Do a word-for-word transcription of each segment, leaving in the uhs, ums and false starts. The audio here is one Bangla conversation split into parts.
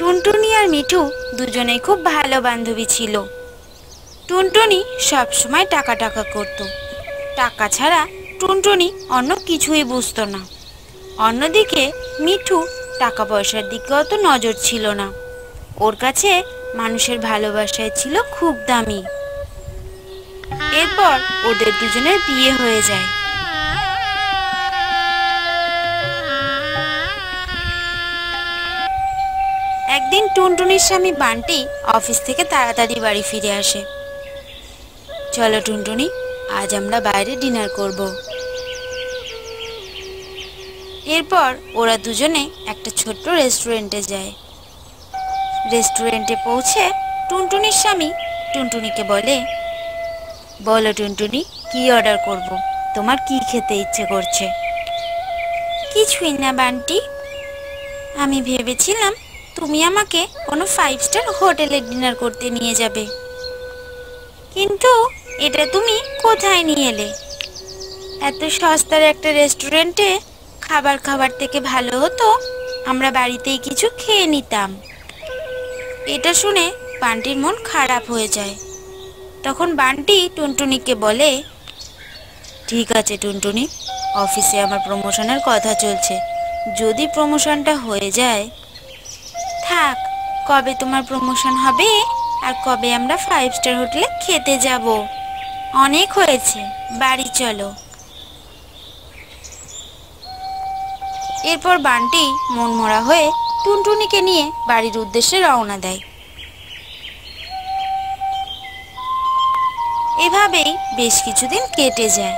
টুনটুনি আর মিঠু দুজনেই খুব ভালো বান্ধবী ছিল। টুনটুনি সব সময় টাকা টাকা করত। টাকা ছাড়া টুনটুনি অন্য কিছুই বুঝতো না। অন্যদিকে মিঠু টাকা পয়সার দিকে অত নজর ছিল না। ওর কাছে মানুষের ভালোবাসায় ছিল খুব দামি। এরপর ওদের দুজনের বিয়ে হয়ে যায়। একদিন টুনটুনির স্বামী বান্টি অফিস থেকে তাড়াতাড়ি বাড়ি ফিরে আসে। চলো টুনটুনি, আজ আমরা বাইরে ডিনার করব। এরপর ওরা দুজনে একটা ছোট্ট রেস্টুরেন্টে যায়। রেস্টুরেন্টে পৌঁছে টুনটুনির স্বামী টুনটুনিকে বলে, বলো টুনটুনি, কি অর্ডার করব? তোমার কি খেতে ইচ্ছে করছে? কিছুই না বান্টি, আমি ভেবেছিলাম তুমি আমাকে কোনো ফাইভ স্টার হোটেলে ডিনার করতে নিয়ে যাবে, কিন্তু এটা তুমি কোথায় নিয়ে এলে? এত সস্তার একটা রেস্টুরেন্টে খাবার খাবার থেকে ভালো হতো আমরা বাড়িতেই কিছু খেয়ে নিতাম। এটা শুনে বান্টির মন খারাপ হয়ে যায়। তখন বান্টি টুনটুনিকে বলে, ঠিক আছে টুনটুনি, অফিসে আমার প্রমোশনের কথা চলছে, যদি প্রমোশনটা হয়ে যায়। থাক, কবে তোমার প্রমোশন হবে আর কবে আমরা ফাইভ স্টার হোটেলে খেতে যাব? অনেক হয়েছে, বাড়ি চলো। এরপর বান্টি মনমরা হয়ে টুনটুনিকে নিয়ে বাড়ির উদ্দেশ্যে রওনা দেয়। এভাবেই বেশ কিছুদিন কেটে যায়।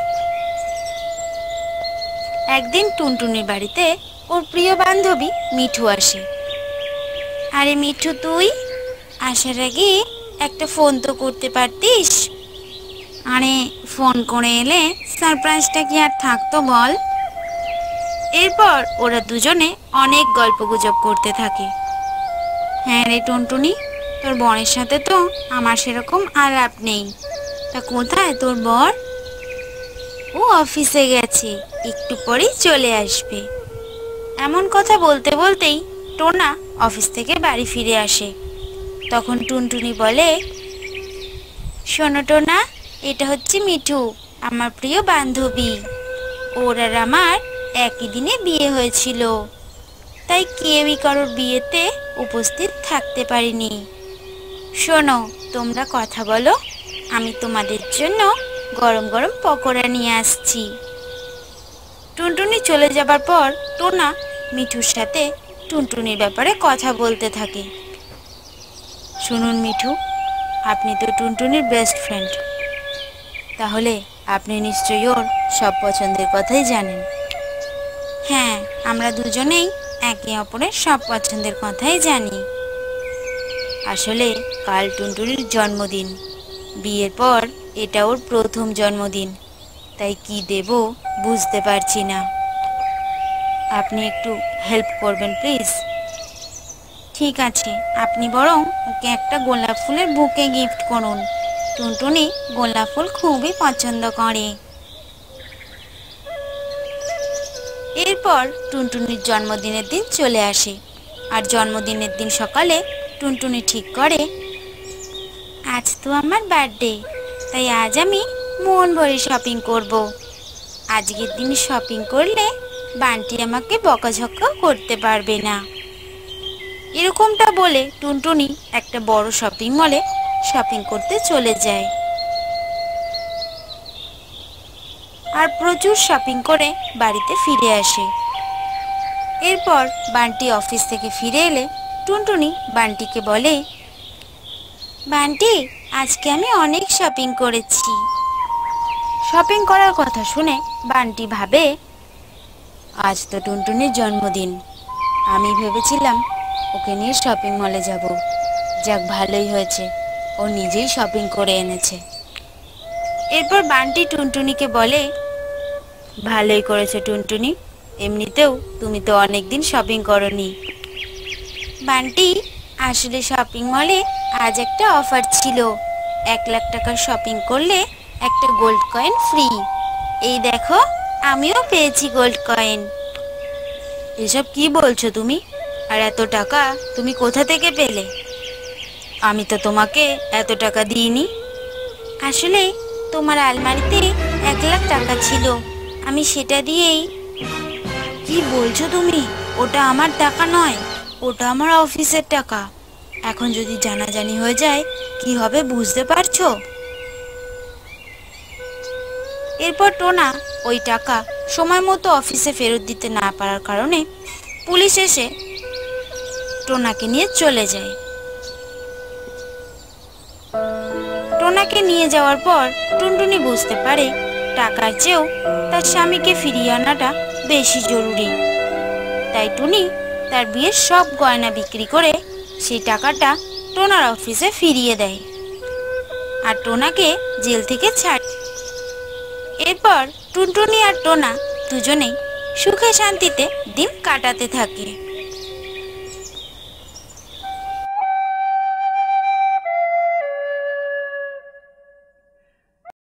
একদিন টুনটুনির বাড়িতে ওর প্রিয় বান্ধবী মিঠু আসে। আরে মিঠু, তুই আসার আগে একটা ফোন তো করতে পারতিস। আরে ফোন করে এলে সারপ্রাইজটা কি আর থাকতো বল? এরপর ওরা দুজনে অনেক গল্পগুজব করতে থাকে। হ্যাঁ রে টুনটুনি, তোর বরের সাথে তো আমার সেরকম আলাপ নেই। তা কোথায় তোর বর? ও অফিসে গেছে, একটু পরেই চলে আসবে। এমন কথা বলতে বলতেই টোনা অফিস থেকে বাড়ি ফিরে আসে। তখন টুনটুনি বলে, শোনো টোনা, এটা হচ্ছে মিঠু, আমার প্রিয় বান্ধবী। ওর আর আমার একই দিনে বিয়ে হয়েছিল, তাই কেউই কারোর বিয়েতে উপস্থিত থাকতে পারিনি। শোনো, তোমরা কথা বলো, আমি তোমাদের জন্য গরম গরম পকোড়া নিয়ে আসছি। টুনটুনি চলে যাবার পর টোনা মিঠুর সাথে টুনটুনির ব্যাপারে কথা বলতে থাকে। শুনুন মিঠু, আপনি তো টুনটুনির বেস্ট ফ্রেন্ড, তাহলে আপনি নিশ্চয়ই ওর সব পছন্দের কথাই জানেন। হ্যাঁ, আমরা দুজনেই একে অপরের সব পছন্দের কথাই জানি। আসলে কাল টুনটুনির জন্মদিন, বিয়ের পর এটা ওর প্রথম জন্মদিন, তাই কি দেব বুঝতে পারছি না। আপনি একটু হেল্প করবেন প্লিজ। ঠিক আছে, আপনি বরং ওকে একটা গোলাপ ফুলের বুকে গিফট করুন। টুনটুনি গোলাপ ফুল খুবই পছন্দ করে। এরপর টুনটুনির জন্মদিনের দিন চলে আসে। আর জন্মদিনের দিন সকালে টুনটুনি ঠিক করে, আজ তো আমার বার্থডে, তাই আজ আমি মন ভরে শপিং করব। আজকের দিন শপিং করলে বান্টি আমাকে বকাঝকা করতে পারবে না। এরকমটা বলে টুনটুনি একটা বড় শপিং মলে শপিং করতে চলে যায়। আর প্রচুর শপিং করে বাড়িতে ফিরে আসে। এরপর বান্টি অফিস থেকে ফিরে এলে টুনটুনি বান্টিকে বলে, বান্টি, আজকে আমি অনেক শপিং করেছি। শপিং করার কথা শুনে বান্টি ভাবে, আজ তো টুনটুনির জন্মদিন, আমি ভেবেছিলাম ওকে নিয়ে শপিং মলে যাব। যাক, ভালোই হয়েছে, ও নিজেই শপিং করে এনেছে। এরপর বান্টি টুনটুনিকে বলে, ভালোই করেছে টুনটুনি, এমনিতেও তুমি তো অনেকদিন শপিং করনি। বান্টি, আসলে শপিং মলে আজ একটা অফার ছিল, এক লাখ টাকার শপিং করলে একটা গোল্ড কয়েন ফ্রি। এই দেখো, আমিও পেয়েছি গোল্ড কয়েন। এসব কি বলছো তুমি? আর এত টাকা তুমি কোথা থেকে পেলে? আমি তো তোমাকে এত টাকা দিইনি। আসলে তোমার আলমারিতে এক লাখ টাকা ছিল, আমি সেটা দিয়েই। কি বলছো তুমি? ওটা আমার টাকা নয়, ওটা আমার অফিসের টাকা। এখন যদি জানাজানি হয়ে যায় কি হবে বুঝতে পারছো? এরপর টোনা ওই টাকা সময় মতো অফিসে ফেরত দিতে না পারার কারণে পুলিশ এসে টোনাকে নিয়ে চলে যায়। টোনাকে নিয়ে যাওয়ার পর টুনটুনি বুঝতে পারে টাকার চেয়েও তার স্বামীকে ফিরিয়ে আনাটা বেশি জরুরি। তাই টুনি তার বিয়ের সব গয়না বিক্রি করে সেই টাকাটা টোনার অফিসে ফিরিয়ে দেয় আর টোনাকে জেল থেকে ছাড়ে। এরপর টুনটুনি আর টোনা দুজনেই সুখে শান্তিতে দিন কাটাতে থাকে।